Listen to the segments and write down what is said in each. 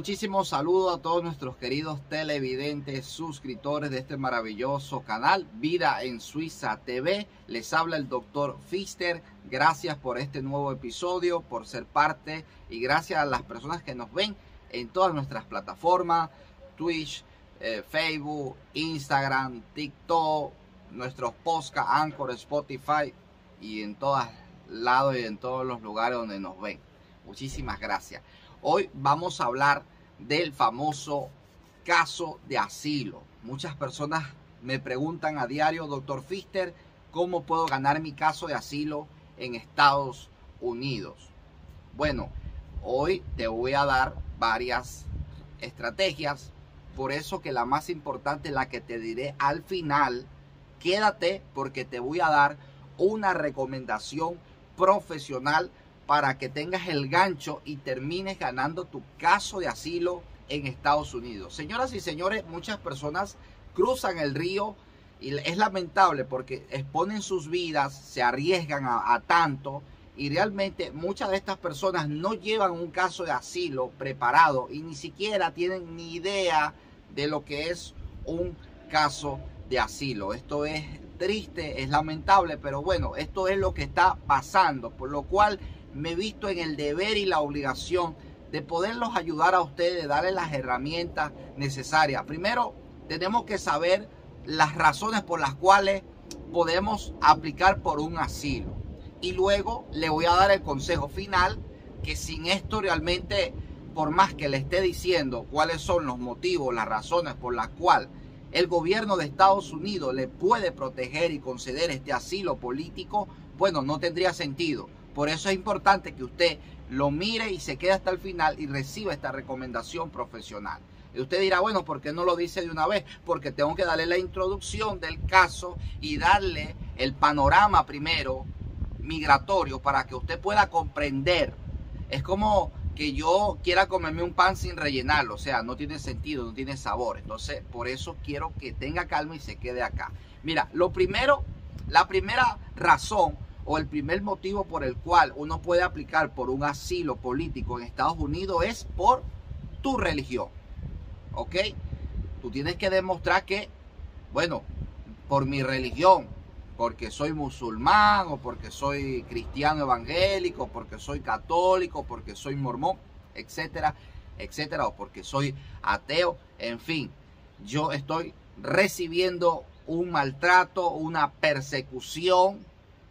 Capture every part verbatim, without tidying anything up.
muchísimos saludos a todos nuestros queridos televidentes, suscriptores de este maravilloso canal Vida en Suiza T V. Les habla el doctor Pfister. Gracias por este nuevo episodio, por ser parte, y gracias a las personas que nos ven en todas nuestras plataformas, Twitch, eh, Facebook, Instagram, TikTok, nuestros podcasts, Anchor, Spotify y en todos lados y en todos los lugares donde nos ven. Muchísimas gracias. Hoy vamos a hablar del famoso caso de asilo. Muchas personas me preguntan a diario, doctor Pfister, ¿cómo puedo ganar mi caso de asilo en Estados Unidos? Bueno, hoy te voy a dar varias estrategias, por eso que la más importante es la que te diré al final. Quédate porque te voy a dar una recomendación profesional para que tengas el gancho y termines ganando tu caso de asilo en Estados Unidos. Señoras y señores, muchas personas cruzan el río y es lamentable porque exponen sus vidas, se arriesgan a, a tanto, y realmente muchas de estas personas no llevan un caso de asilo preparado y ni siquiera tienen ni idea de lo que es un caso de asilo. Esto es triste, es lamentable, pero bueno, esto es lo que está pasando, por lo cual me he visto en el deber y la obligación de poderlos ayudar a ustedes, darles las herramientas necesarias. Primero, tenemos que saber las razones por las cuales podemos aplicar por un asilo. Y luego le voy a dar el consejo final, que sin esto realmente, por más que le esté diciendo cuáles son los motivos, las razones por las cuales el gobierno de Estados Unidos le puede proteger y conceder este asilo político, bueno, no tendría sentido. Por eso es importante que usted lo mire y se quede hasta el final y reciba esta recomendación profesional. Y usted dirá, bueno, ¿por qué no lo dice de una vez? Porque tengo que darle la introducción del caso y darle el panorama primero migratorio para que usted pueda comprender. Es como que yo quiera comerme un pan sin rellenarlo, o sea, no tiene sentido, no tiene sabor. Entonces, por eso quiero que tenga calma y se quede acá. Mira, lo primero, la primera razón o el primer motivo por el cual uno puede aplicar por un asilo político en Estados Unidos es por tu religión. ¿Ok? Tú tienes que demostrar que, bueno, por mi religión, porque soy musulmán o porque soy cristiano evangélico, porque soy católico, porque soy mormón, etcétera, etcétera, o porque soy ateo, en fin, yo estoy recibiendo un maltrato, una persecución,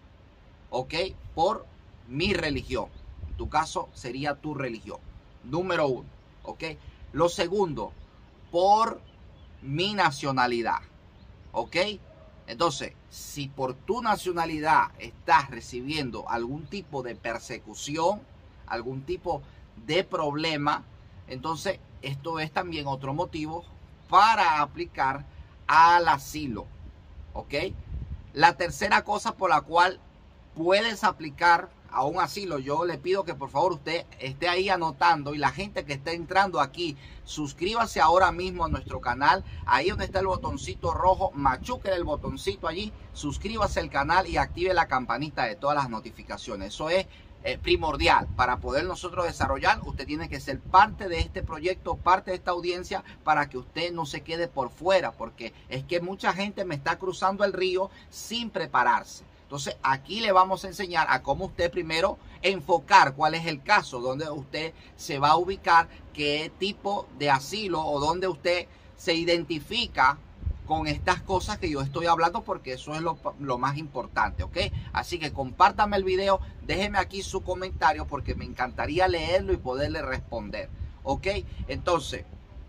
ok, por mi religión. En tu caso sería tu religión, número uno, ok. Lo segundo, por mi nacionalidad, ok. Entonces, si por tu nacionalidad estás recibiendo algún tipo de persecución, algún tipo de problema, entonces esto es también otro motivo para aplicar al asilo, ok. La tercera cosa por la cual puedes aplicar a un asilo, yo le pido que por favor usted esté ahí anotando, y la gente que está entrando aquí, suscríbase ahora mismo a nuestro canal. Ahí donde está el botoncito rojo, machuque el botoncito allí, suscríbase al canal y active la campanita de todas las notificaciones. Eso es eh, primordial para poder nosotros desarrollar. Usted tiene que ser parte de este proyecto, parte de esta audiencia, para que usted no se quede por fuera, porque es que mucha gente me está cruzando el río sin prepararse. Entonces aquí le vamos a enseñar a cómo usted primero enfocar cuál es el caso, donde usted se va a ubicar, qué tipo de asilo o donde usted se identifica con estas cosas que yo estoy hablando, porque eso es lo, lo más importante, ¿ok? Así que compártame el video, déjeme aquí su comentario porque me encantaría leerlo y poderle responder, ¿ok? Entonces,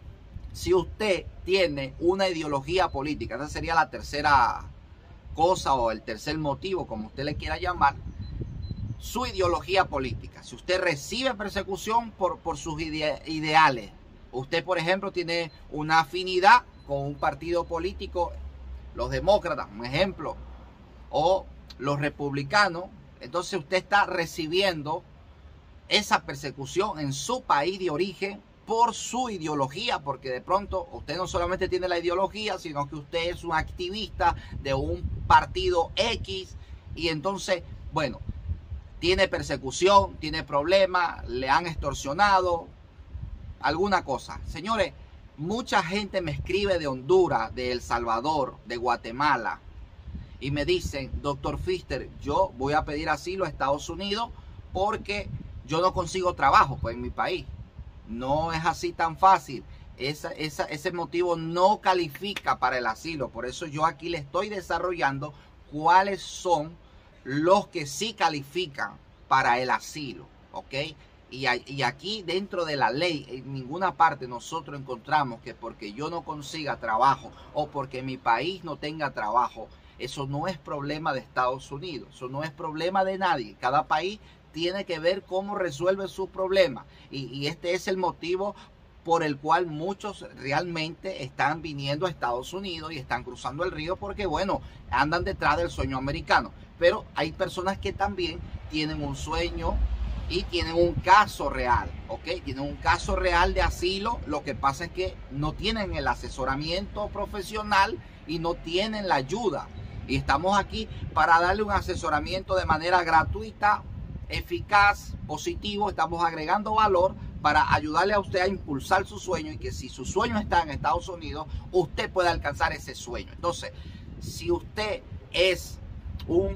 si usted tiene una ideología política, esa sería la tercera cosa o el tercer motivo, como usted le quiera llamar, su ideología política. Si usted recibe persecución por, por sus ide ideales, usted por ejemplo tiene una afinidad con un partido político, los demócratas, un ejemplo, o los republicanos, entonces usted está recibiendo esa persecución en su país de origen por su ideología, porque de pronto usted no solamente tiene la ideología, sino que usted es un activista de un partido X, y entonces, bueno, tiene persecución, tiene problemas, le han extorsionado, alguna cosa. Señores, mucha gente me escribe de Honduras, de El Salvador, de Guatemala, y me dicen, doctor Pfister, yo voy a pedir asilo a Estados Unidos porque yo no consigo trabajo pues, en mi país. No es así tan fácil. Esa, esa, ese motivo no califica para el asilo. Por eso yo aquí le estoy desarrollando cuáles son los que sí califican para el asilo. ¿Ok? Y, y aquí dentro de la ley, en ninguna parte nosotros encontramos que porque yo no consiga trabajo o porque mi país no tenga trabajo, eso no es problema de Estados Unidos, eso no es problema de nadie. Cada país tiene que ver cómo resuelve sus problemas. Y, y este es el motivo por el cual muchos realmente están viniendo a Estados Unidos y están cruzando el río porque, bueno, andan detrás del sueño americano. Pero hay personas que también tienen un sueño y tienen un caso real, ¿ok? Tienen un caso real de asilo. Lo que pasa es que no tienen el asesoramiento profesional y no tienen la ayuda. Y estamos aquí para darle un asesoramiento de manera gratuita, eficaz, positivo. Estamos agregando valor para ayudarle a usted a impulsar su sueño y que si su sueño está en Estados Unidos, usted pueda alcanzar ese sueño. Entonces, si usted es un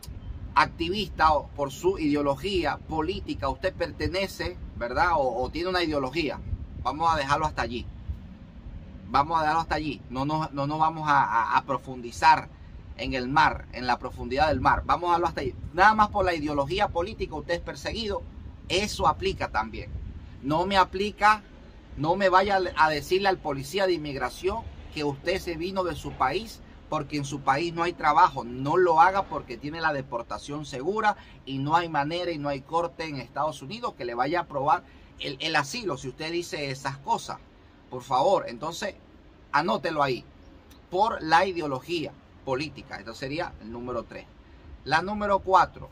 activista o por su ideología política, usted pertenece, ¿verdad? O, o tiene una ideología, vamos a dejarlo hasta allí. Vamos a dejarlo hasta allí. No nos, no nos vamos a, a, a profundizar en el mar, en la profundidad del mar. Vamos a dejarlo hasta allí. Nada más por la ideología política usted es perseguido. Eso aplica también. No me aplica, no me vaya a decirle al policía de inmigración que usted se vino de su país porque en su país no hay trabajo. No lo haga porque tiene la deportación segura y no hay manera y no hay corte en Estados Unidos que le vaya a aprobar el, el asilo si usted dice esas cosas. Por favor, entonces anótelo ahí. Por la ideología política. Esto sería el número tres. La número cuatro.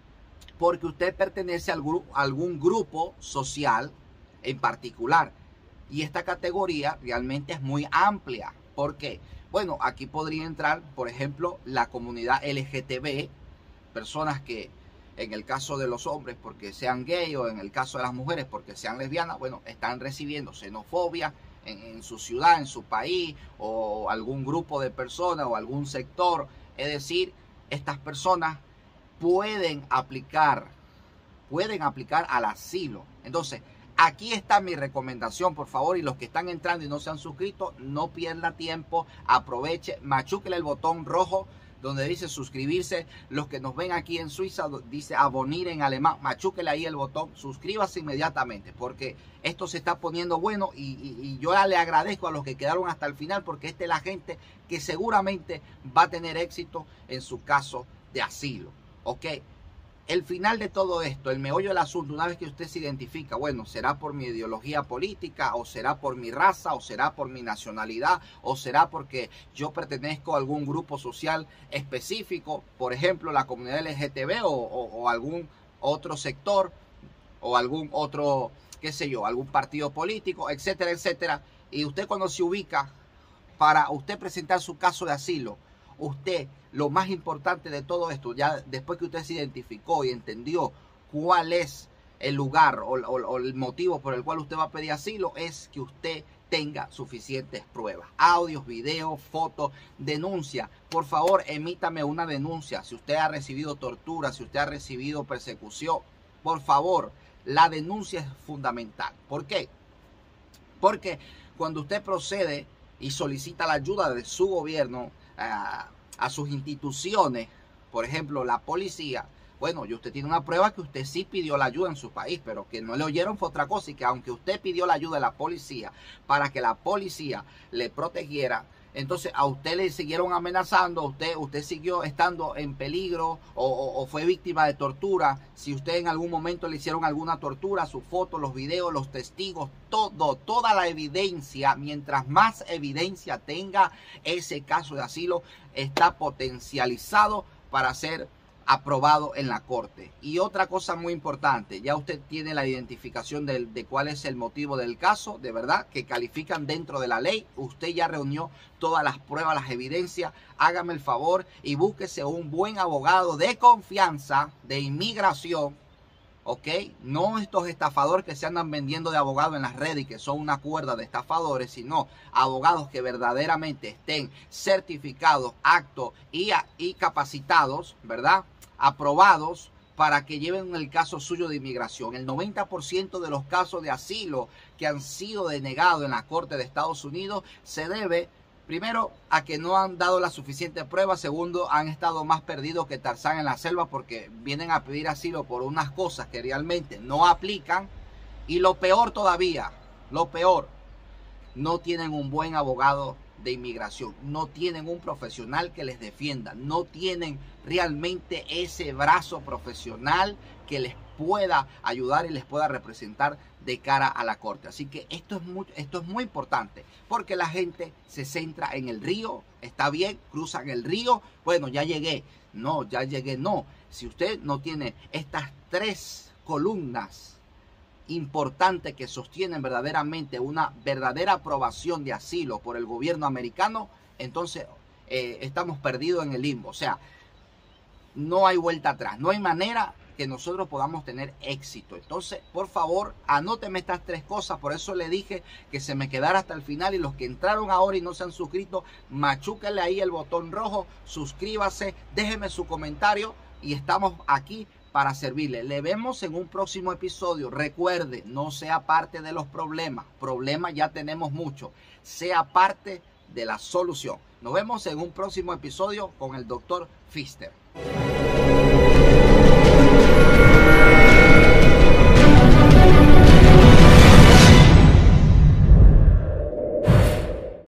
Porque usted pertenece a algún, algún grupo social en particular. Y esta categoría realmente es muy amplia. ¿Por qué? Bueno, aquí podría entrar, por ejemplo, la comunidad L G B T, personas que en el caso de los hombres porque sean gay o en el caso de las mujeres porque sean lesbianas, bueno, están recibiendo xenofobia en, en su ciudad, en su país, o algún grupo de personas o algún sector. Es decir, estas personas pueden aplicar, pueden aplicar al asilo. Entonces, aquí está mi recomendación, por favor, y los que están entrando y no se han suscrito, no pierda tiempo, aproveche, machúquele el botón rojo donde dice suscribirse. Los que nos ven aquí en Suiza, dice abonir en alemán, machúquele ahí el botón, suscríbase inmediatamente, porque esto se está poniendo bueno y, y, y yo le agradezco a los que quedaron hasta el final, porque esta es la gente que seguramente va a tener éxito en su caso de asilo, ¿ok? El final de todo esto, el meollo del asunto, una vez que usted se identifica, bueno, será por mi ideología política, o será por mi raza, o será por mi nacionalidad, o será porque yo pertenezco a algún grupo social específico, por ejemplo, la comunidad L G B T o, o, o algún otro sector, o algún otro, qué sé yo, algún partido político, etcétera, etcétera. Y usted cuando se ubica para usted presentar su caso de asilo, usted, lo más importante de todo esto, ya después que usted se identificó y entendió cuál es el lugar o, o, o el motivo por el cual usted va a pedir asilo, es que usted tenga suficientes pruebas, audios, videos, fotos, denuncia. Por favor, emítame una denuncia. Si usted ha recibido tortura, si usted ha recibido persecución, por favor, la denuncia es fundamental. ¿Por qué? Porque cuando usted procede y solicita la ayuda de su gobierno, a, a sus instituciones, por ejemplo la policía, bueno, y usted tiene una prueba que usted sí pidió la ayuda en su país, pero que no le oyeron fue otra cosa, y que aunque usted pidió la ayuda de la policía para que la policía le protegiera, entonces a usted le siguieron amenazando, usted, usted siguió estando en peligro o, o, o fue víctima de tortura. Si usted en algún momento le hicieron alguna tortura, sus fotos, los videos, los testigos, todo, toda la evidencia, mientras más evidencia tenga ese caso de asilo, está potencializado para ser aprobado en la corte. Y otra cosa muy importante, ya usted tiene la identificación de, de cuál es el motivo del caso, de verdad, que califican dentro de la ley. Usted ya reunió todas las pruebas, las evidencias. Hágame el favor y búsquese un buen abogado de confianza de inmigración, ¿ok? No estos estafadores que se andan vendiendo de abogados en las redes y que son una cuerda de estafadores, sino abogados que verdaderamente estén certificados, aptos y, y capacitados, ¿verdad? Aprobados para que lleven el caso suyo de inmigración. El noventa por ciento de los casos de asilo que han sido denegados en la Corte de Estados Unidos se debe, primero, a que no han dado la suficiente prueba. Segundo, han estado más perdidos que Tarzán en la selva porque vienen a pedir asilo por unas cosas que realmente no aplican. Y lo peor todavía, lo peor, no tienen un buen abogado de inmigración, no tienen un profesional que les defienda, no tienen realmente ese brazo profesional que les pueda ayudar y les pueda representar de cara a la corte. Así que esto es muy, esto es muy importante porque la gente se centra en el río. Está bien, cruzan el río, bueno, ya llegué, no, ya llegué, no. Si usted no tiene estas tres columnas importante que sostienen verdaderamente una verdadera aprobación de asilo por el gobierno americano, entonces eh, estamos perdidos en el limbo. O sea, no hay vuelta atrás, no hay manera que nosotros podamos tener éxito. Entonces, por favor, anóteme estas tres cosas. Por eso le dije que se me quedara hasta el final, y los que entraron ahora y no se han suscrito, machúquenle ahí el botón rojo, suscríbase, déjeme su comentario y estamos aquí para servirle. Le vemos en un próximo episodio. Recuerde, no sea parte de los problemas. Problemas ya tenemos mucho. Sea parte de la solución. Nos vemos en un próximo episodio con el doctor Pfister.